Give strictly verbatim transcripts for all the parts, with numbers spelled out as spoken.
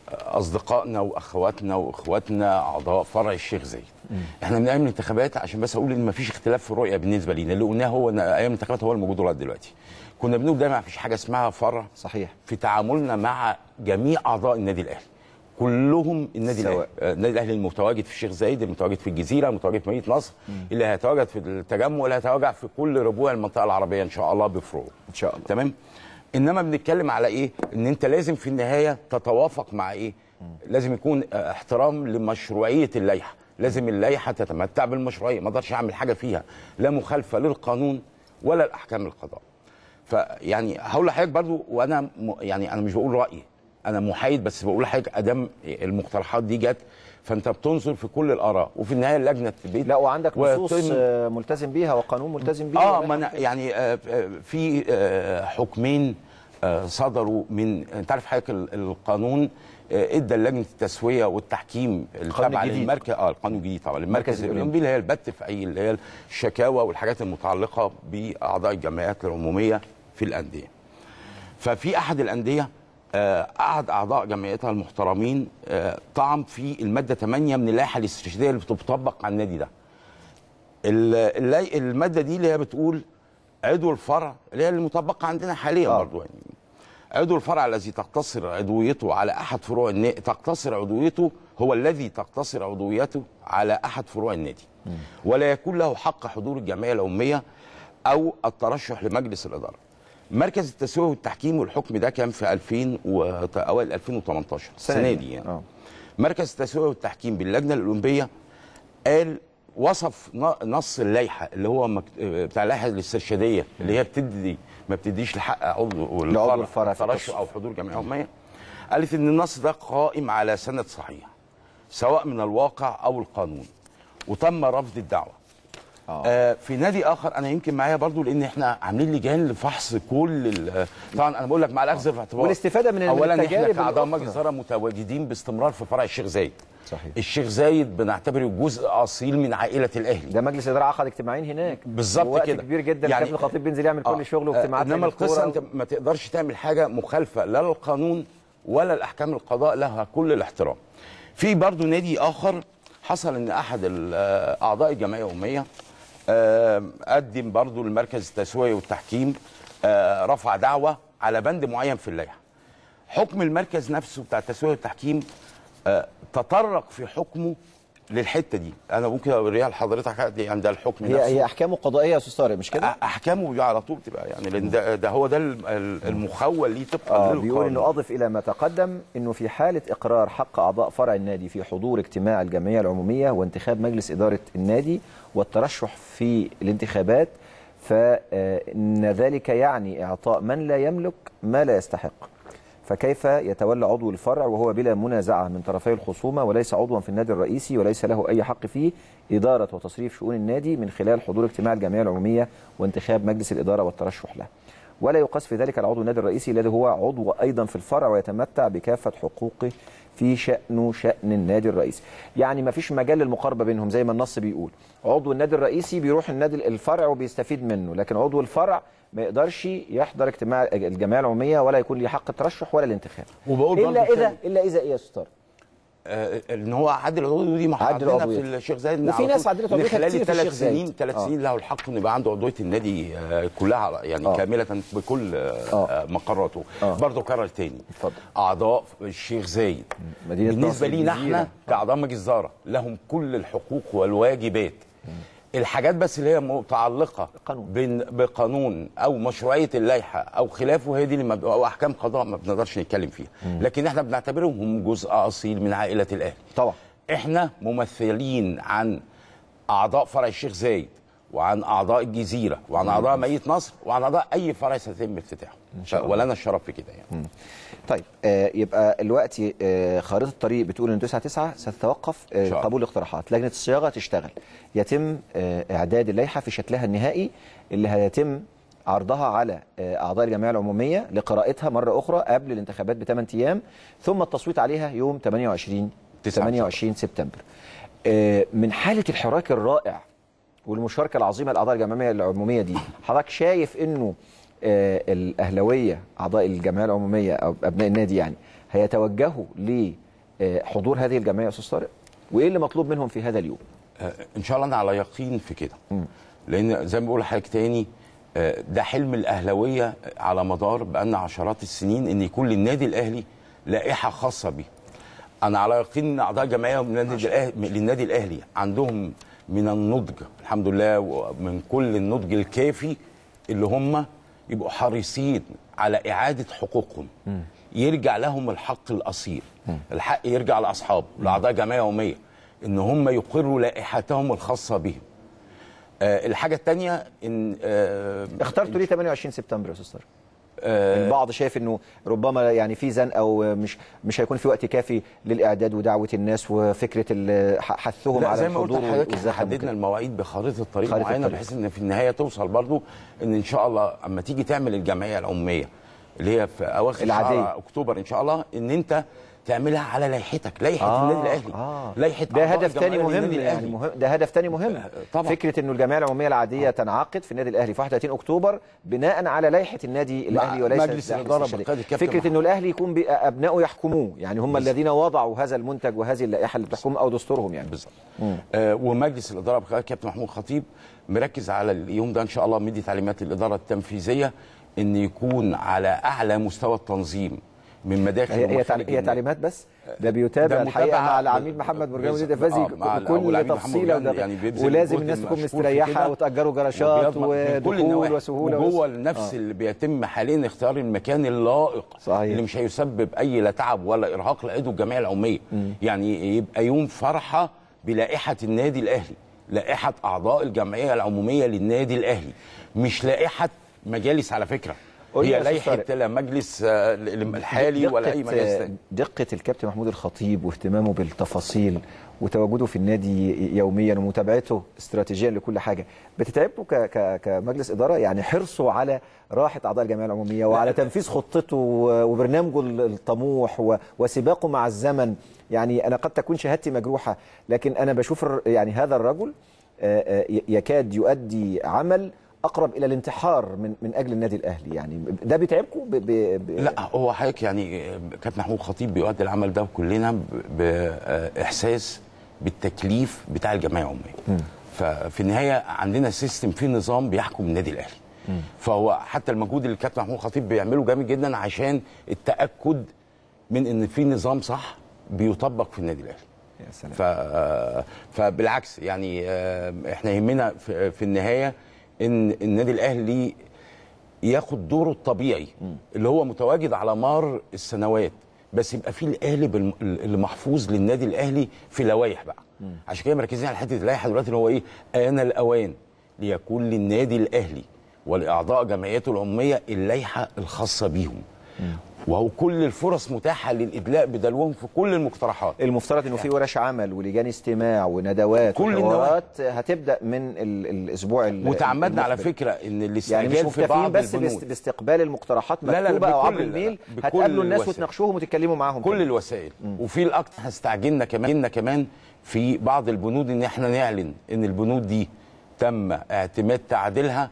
اصدقائنا واخواتنا واخواتنا اعضاء فرع الشيخ زايد. احنا من ايام الانتخابات، عشان بس اقول ان مفيش اختلاف في الرؤيه بالنسبه لينا، اللي قلناه هو ان ايام الانتخابات هو الموجود لغايه دلوقتي. كنا بنقول دايما مفيش حاجه اسمها فرع. صحيح. في تعاملنا مع جميع اعضاء النادي الاهلي كلهم النادي الاهلي، النادي الاهلي المتواجد في الشيخ زايد، المتواجد في الجزيره، المتواجد في مدينه نصر، مم. اللي هيتواجد في التجمع، اللي هيتواجد في كل ربوع المنطقه العربيه ان شاء الله بفروع ان شاء الله. تمام. انما بنتكلم على ايه؟ ان انت لازم في النهايه تتوافق مع ايه؟ مم. لازم يكون احترام لمشروعيه اللائحه، لازم اللائحه تتمتع بالمشروعيه، ما اقدرش اعمل حاجه فيها لا مخالفه للقانون ولا الاحكام القضاء. فيعني هقول لحضرتك برضو، وانا م... يعني انا مش بقول رايي، انا محايد، بس بقول لحضرتك ادام المقترحات دي جت فانت بتنظر في كل الاراء، وفي النهايه اللجنه البيت. لا وعندك نصوص وطن... ملتزم بيها وقانون ملتزم بيه. اه ما أنا يعني آه في آه حكمين آه صدروا من، انت عارف حضرتك القانون آه ادى لجنه التسويه والتحكيم التابعه للمركز، اه القانون الجديد طبعا المركز الاولمبي، اللي هي البت في اي اللي هي الشكاوى والحاجات المتعلقه باعضاء الجمعيات العموميه في الانديه. ففي احد الانديه قعد اعضاء جمعيتها المحترمين طعن في الماده ثمانية من اللائحه الاسترشاديه اللي بتطبق على النادي ده. الماده دي اللي هي بتقول عضو الفرع، اللي هي المطبقه عندنا حاليا آه. برضه، يعني عضو الفرع الذي تقتصر عضويته على احد فروع النادي، تقتصر عضويته هو الذي تقتصر عضويته على احد فروع النادي، م. ولا يكون له حق حضور الجمعيه العموميه او الترشح لمجلس الاداره. مركز التسويه والتحكيم، والحكم ده كان في ألفين واوائل ألفين وثمانية عشر السنه دي يعني. أوه. مركز التسويه والتحكيم باللجنه الاولمبيه قال، وصف نص اللائحه اللي هو مكت... بتاع اللائحه الاسترشاديه اللي هي بتدي ما بتديش لحق عضو الفرع الترشح او حضور جمعيه عموميه، قالت ان النص ده قائم على سند صحيح سواء من الواقع او القانون، وتم رفض الدعوه. آه. آه في نادي اخر، انا يمكن معايا برضو لان احنا عاملين لجان لفحص كل، طبعا انا بقول لك مع الاخذ في الاعتبار والاستفاده من اولا احنا كاعضاء مجلس اداره متواجدين باستمرار في فرع الشيخ زايد. صحيح. الشيخ زايد بنعتبره جزء اصيل من عائله الاهلي، ده مجلس اداره عقد اجتماعين هناك بالظبط كده، كبير جدا، يعني كابتن الخطيب بينزل يعمل آه كل شغله واجتماعات. انما القصه انت ما تقدرش تعمل حاجه مخالفه لا للقانون ولا الاحكام القضاء، لها كل الاحترام. في برضو نادي اخر حصل ان احد اعضاء الجمعيه العموميه قدم برضو لمركز التسويه والتحكيم، رفع دعوه على بند معين في اللائحه. حكم المركز نفسه بتاع التسويه والتحكيم تطرق في حكمه للحته دي، انا ممكن اوريها لحضرتك عند الحكم هي نفسه. هي احكامه قضائيه يا استاذ طارق، مش كده؟ احكامه على طول تبقى يعني، لان ده, ده هو ده المخول ليه طبقا آه بيقول انه اضف الى ما تقدم انه في حاله اقرار حق اعضاء فرع النادي في حضور اجتماع الجمعيه العموميه وانتخاب مجلس اداره النادي والترشح في الانتخابات، فان ذلك يعني اعطاء من لا يملك ما لا يستحق، فكيف يتولى عضو الفرع وهو بلا منازعه من طرفي الخصومه وليس عضوا في النادي الرئيسي وليس له اي حق فيه اداره وتصريف شؤون النادي من خلال حضور اجتماع الجمعيه العموميه وانتخاب مجلس الاداره والترشح له، ولا يقاس في ذلك العضو النادي الرئيسي الذي هو عضو ايضا في الفرع ويتمتع بكافه حقوقه في شأنه شأن النادي الرئيسي. يعني ما فيش مجال للمقاربه بينهم زي ما النص بيقول، عضو النادي الرئيسي بيروح النادي الفرع وبيستفيد منه، لكن عضو الفرع ما يقدرش يحضر اجتماع الجمعيه العموميه ولا يكون له حق الترشح ولا الانتخاب. وبقول الا اذا الا اذا ايه يا استاذ طارق؟ آه ان هو عدل عضويته دي عندنا في الشيخ زايد، وفي ناس عدلت عضويتها خلال كتير في الشيخ زايد. سنين ثلاث سنين له الحق انه يبقى عنده عضويه النادي آه كلها يعني آه. كامله بكل آه مقراته. آه. برضه كرر تاني، اتفضل. اعضاء الشيخ زايد بالنسبه لينا احنا كاعضاء مجلس اداره لهم كل الحقوق والواجبات. الحاجات بس اللي هي متعلقه بقانون او مشروعيه اللائحه او خلافه هي دي اللي مب... او احكام قضاء ما بنقدرش نتكلم فيها. مم. لكن احنا بنعتبرهم هم جزء اصيل من عائله الاهلي. طبعا احنا ممثلين عن اعضاء فرع الشيخ زايد وعن اعضاء الجزيره وعن اعضاء مدينه نصر وعن اعضاء اي فرع سيتم افتتاحه، ولنا الشرف في كده يعني. مم. طيب آه يبقى الوقت آه خارطه الطريق بتقول ان تسعة تسعة ستتوقف آه قبول الاقتراحات، لجنه الصياغه تشتغل، يتم آه اعداد اللائحه في شكلها النهائي اللي هيتم عرضها على آه اعضاء الجمعيه العموميه لقراءتها مره اخرى قبل الانتخابات بثمان ايام، ثم التصويت عليها يوم ثمانية وعشرين سبتمبر. آه من حاله الحراك الرائع والمشاركه العظيمه لاعضاء الجمعيه العموميه دي، حضرتك شايف انه آه الاهلاويه اعضاء الجمعيه العموميه او ابناء النادي يعني هيتوجهوا لحضور هذه الجمعيه يا استاذ طارق؟ وايه اللي مطلوب منهم في هذا اليوم؟ ان شاء الله انا على يقين في كده، لان زي ما بقول لحضرتك تاني ده حلم الاهلاويه على مدار بقالنا عشرات السنين، ان يكون للنادي الاهلي لائحه خاصه بيه. انا على يقين ان اعضاء جمعيه من النادي الاهلي للنادي الاهلي عندهم من النضج الحمد لله، ومن كل النضج الكافي اللي هم يبقوا حريصين على اعاده حقوقهم. م. يرجع لهم الحق الاصيل. م. الحق يرجع لاصحابه، لاعضاء جمعيه يوميه، ان هم يقروا لائحتهم الخاصه بهم. آه الحاجه الثانيه ان آه اخترتوا ليه ثمانية وعشرين سبتمبر يا استاذ طارق؟ آه البعض شايف انه ربما يعني في زنقه او مش مش هيكون في وقت كافي للاعداد ودعوه الناس وفكره حثهم على الحضور. زي ما قلت حددنا المواعيد بخريطه طريق معينه بحيث ان في النهايه توصل برضو ان ان شاء الله اما تيجي تعمل الجمعيه العموميه اللي هي في اواخر شهر اكتوبر ان شاء الله، ان انت تعملها على لائحتك، لائحه آه النادي الاهلي. آه لائحه ده هدف ثاني مهم يعني مهم ده هدف ثاني مهم طبعا. فكره انه الجمعيه العموميه العاديه آه. تنعقد في النادي الاهلي في واحد وثلاثين اكتوبر بناء على لائحه النادي الاهلي وليس مجلس الاداره. فكره انه الاهلي يكون ابنائه يحكموه، يعني هم بالزبط. الذين وضعوا هذا المنتج وهذه اللائحه اللي بتحكم او دستورهم يعني بالظبط. آه ومجلس الاداره بقياده كابتن محمود خطيب مركز على اليوم ده ان شاء الله، مدي تعليمات الاداره التنفيذيه ان يكون على اعلى مستوى التنظيم من مداخل هي, هي تعليمات بس، ده بيتابع الحقيقه مع العميد محمد مرجان مدير التنفيذي آه بكل تفصيله، يعني ولازم الناس تكون مستريحه وتاجروا جراشات ودخول وسهوله وجوه نفس آه. اللي بيتم حاليا اختيار المكان اللائق صحيح. اللي مش هيسبب اي لا تعب ولا ارهاق لعضو الجمعيه العموميه. م. يعني يبقى يوم فرحه بلائحه النادي الاهلي، لائحه اعضاء الجمعيه العموميه للنادي الاهلي، مش لائحه مجالس على فكره، هي لائحه لا مجلس الحالي ولا اي مجلس ثاني. دقه الكابتن محمود الخطيب واهتمامه بالتفاصيل وتواجده في النادي يوميا ومتابعته استراتيجيا لكل حاجه بتتعبه كمجلس اداره، يعني حرصه على راحه اعضاء الجمعيه العموميه وعلى تنفيذ خطته وبرنامجه الطموح وسباقه مع الزمن. يعني انا قد تكون شهادتي مجروحه، لكن انا بشوف يعني هذا الرجل يكاد يؤدي عمل اقرب الى الانتحار من من اجل النادي الاهلي. يعني ده بيتعبكم؟ ب... ب... لا هو حضرتك يعني كابتن محمود خطيب بيؤدي العمل ده كلنا باحساس بالتكليف بتاع الجمعيه العموميه. ففي النهايه عندنا سيستم فيه نظام بيحكم النادي الاهلي. م. فهو حتى المجهود اللي الكابتن محمود خطيب بيعمله جامد جدا عشان التاكد من ان في نظام صح بيطبق في النادي الاهلي. يا سلام. ف... فبالعكس يعني احنا يهمنا في... في النهايه ان النادي الاهلي ياخد دوره الطبيعي اللي هو متواجد على مر السنوات، بس يبقى فيه القالب اللي محفوظ للنادي الاهلي في لوائح بقى. عشان كده مركزين على حته اللائحه دلوقتي اللي هو ايه؟ آن الاوان ليكون للنادي الاهلي ولاعضاء جمعيته العموميه اللائحه الخاصه بيهم. وهو كل الفرص متاحه للادلاء بدلوهم في كل المقترحات. المفترض انه في ورش عمل ولجان استماع وندوات وحوارات هتبدا من ال الاسبوع وتعمدنا على فكره ان الاستعجال يعني في بعض بس البنود باستقبال المقترحات مكتوبه او عبر الميل، هتقابلوا الناس وتناقشوهم وتتكلموا معاهم كل كده. الوسائل. م. وفي الاكثر استعجلنا كمان كمان في بعض البنود ان احنا نعلن ان البنود دي تم اعتماد تعديلها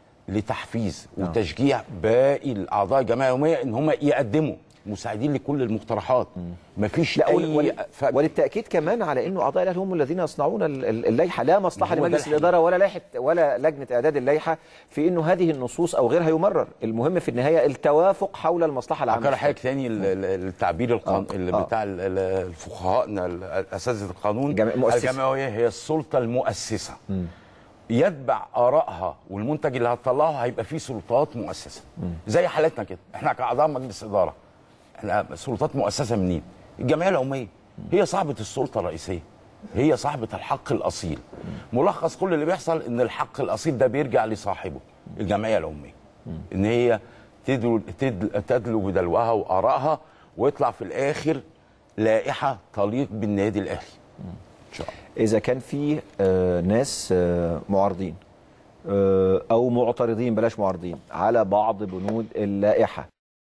لتحفيز وتشجيع باقي الاعضاء الجمعيه اليوميه ان هم يقدموا مساعدين لكل المقترحات. مفيش لا اي ف... وللتاكيد كمان على انه اعضاء الاهلي هم الذين يصنعون اللائحه، لا مصلحه لمجلس الاداره ولا لائحه ولا لجنه اعداد اللائحه في انه هذه النصوص او غيرها يمرر. المهم في النهايه التوافق حول المصلحه العامه. اكرر حاجه ثاني التعبير القانون آه. اللي آه. بتاع الفقهاء اساتذه القانون، الجمعيه هي السلطه المؤسسه. م. يتبع آرائها والمنتج اللي هتطلعه هيبقى فيه سلطات مؤسسه. م. زي حالتنا كده، احنا كاعضاء مجلس اداره احنا سلطات مؤسسه منين؟ الجمعيه العموميه هي صاحبه السلطه الرئيسيه، هي صاحبه الحق الاصيل. م. ملخص كل اللي بيحصل ان الحق الاصيل ده بيرجع لصاحبه الجمعيه العموميه. م. ان هي تدلو, تدلو, تدلو بدلوها وارائها ويطلع في الاخر لائحه تليق بالنادي الاهلي. م. ان شاء الله. إذا كان في آه ناس آه معارضين آه أو معترضين، بلاش معارضين، على بعض بنود اللائحة